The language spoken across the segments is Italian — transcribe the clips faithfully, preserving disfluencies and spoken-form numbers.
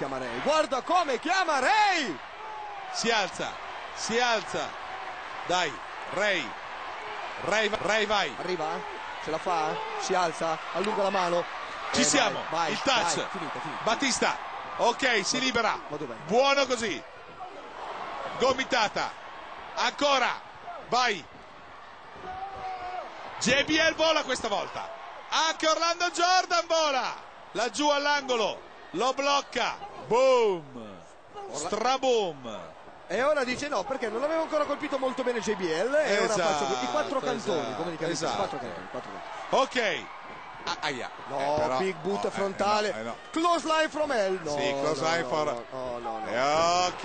Chiama Ray, guarda come chiama Ray! Si alza, si alza. Dai, Ray. Ray, Ray vai. Arriva? Ce la fa? Si alza, allunga la mano. Ci eh, siamo, vai, vai, il touch. vai, finito, finito. Battista. Ok, si libera. Buono così. Gomitata. Ancora. Vai. J B L vola questa volta. Anche Orlando Jordan vola. Laggiù all'angolo. Lo blocca. Boom. Straboom. E ora dice no, perché non avevo ancora colpito molto bene J B L. E esatto, ora faccio i quattro cantoni, esatto, come dicono, esatto. quattro cantoni, quattro cantoni. Ok. Ah, aia. No, eh, però, big boot no, frontale. Eh, no, eh, no. Close line from hell. No, sì, close no, line no, for... no, no, no, no. Eh, ok.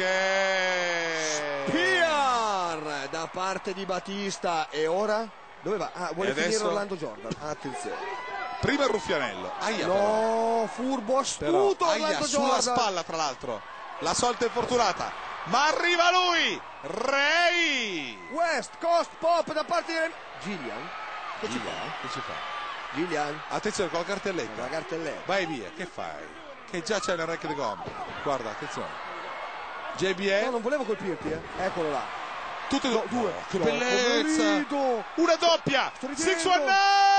Spear da parte di Battista. E ora? Dove va? Ah, vuole E finire adesso? Orlando Jordan. Attenzione. Prima il ruffianello. Aia, però. No, furbo, astuto Però, aia, Orlando sulla Jordan. spalla tra l'altro. La solita infortunata. Ma arriva lui. Ray. West Coast Pop da parte di Gillian. Che ci fa? Che ci fa? Gillian. Attenzione con la cartelletta. La cartelletta. Vai via, che fai? Che già c'è nel rack di gomma. Guarda, attenzione. J B L. No, non volevo colpirti, eh. Eccolo là. Tutte e No, due. due. Che No, bellezza. poverino. Una doppia. Sto ridendo. sei nove.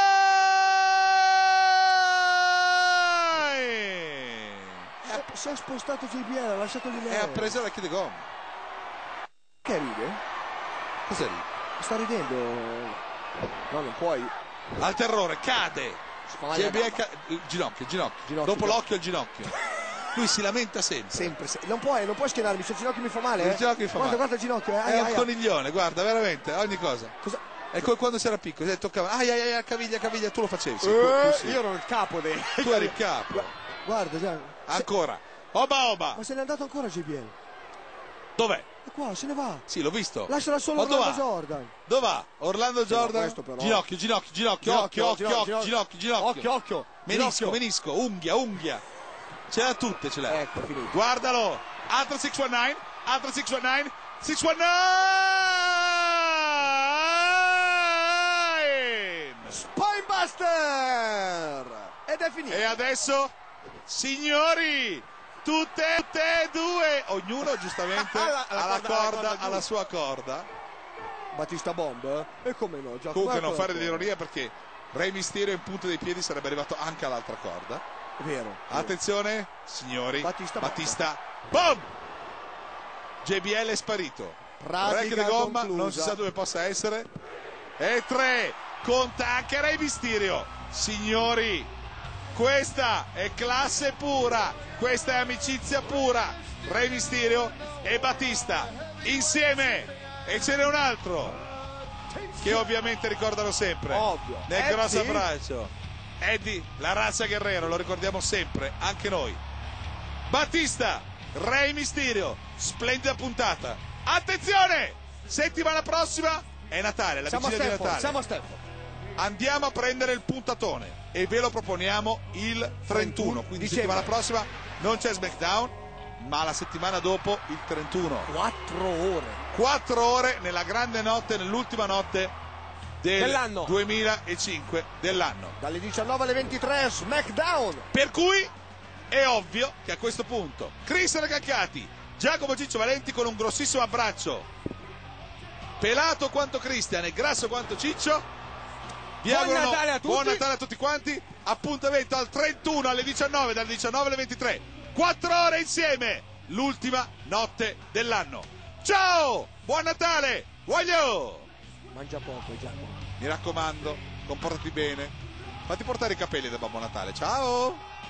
Eh, si è spostato J B L, ha lasciato lì lei. E ha preso la chiede gomma. Che ride? Cos'è lì? Sta ridendo. No, non puoi. Al terrore, cade. Sfamaglia J B L la ca- ginocchio, ginocchio, Ginocchio, dopo ginocchio. l'occhio il ginocchio. Lui si lamenta sempre. Sempre, se- non puoi, non puoi schienarmi, se il ginocchio mi fa male. Eh? Il ginocchio mi fa guarda, male. guarda il ginocchio, eh. È Aia, un aia. coniglione, guarda, veramente, ogni cosa. Cosa? È come quando si era piccolo, si toccava, ai ai ai, caviglia, caviglia, tu lo facevi. Sì, Eh, tu, tu sì. Io ero il capo dei. Tu eri il capo. Guarda, già. Se- Ancora. Oba oba. Ma se n'è andato ancora J B L. Dov'è? È qua, se ne va. Sì, l'ho visto. Lasciala solo Ma dove Orlando va? Jordan. Dove va? Orlando Jordan. questo però. Ginocchio, ginocchio, ginocchio, occhio, occhio, occhio, ginocchio, ginocchio. Occhio, occhio. Menisco, Ginocchio. menisco, unghia, unghia. Ce l'ha tutte, ce l'ha. Ecco, finito. Guardalo. Altra sei diciannove, altra sei diciannove, sei diciannove. Spinebuster! Ed è finito. E adesso, signori, tutte, tutte e due, ognuno giustamente Alla- alla alla corda, alla corda, corda, alla giusto. sua corda. Battista Bomb? eh? E come no? Già Comunque qua non con fare la dell'ironia perché Rey Mysterio in punta dei piedi sarebbe arrivato anche all'altra corda. corda. Vero. Attenzione, signori. Battista, Battista. Boom! J B L è sparito. Pratica Rack di gomma, conclusa. non si sa dove possa essere. E tre. Conta anche Rey Mysterio. Signori, questa è classe pura. Questa è amicizia pura. Rey Mysterio e Battista insieme. E ce n'è un altro che ovviamente ricordano sempre. Ovvio. Nel Eddie. grosso abbraccio. Eddie, la razza Guerrero, lo ricordiamo sempre, anche noi. Battista, Rey Mysterio, splendida puntata. Attenzione! Settimana prossima è Natale, la Siamo a vigilia di Stanford, Natale. siamo a Stanford. Andiamo a prendere il puntatone e ve lo proponiamo il trentuno. Quindi Dicembre. settimana prossima non c'è SmackDown, ma la settimana dopo il trentuno. Quattro ore. Quattro ore nella grande notte, nell'ultima notte del Dell'anno. duemilacinque dell'anno. Dalle diciannove alle ventitré SmackDown. Per cui è ovvio che a questo punto Cristian Caccati, Giacomo Ciccio Valenti con un grossissimo abbraccio, pelato quanto Cristian e grasso quanto Ciccio, vi Buon augurano Natale a tutti. buon Natale a tutti quanti. Appuntamento al trentuno alle diciannove, dalle diciannove alle ventitré, quattro ore insieme, l'ultima notte dell'anno. Ciao, buon Natale, voglio! Mangia poco, Giacomo. Mi raccomando, comportati bene, fatti portare i capelli da Babbo Natale. Ciao!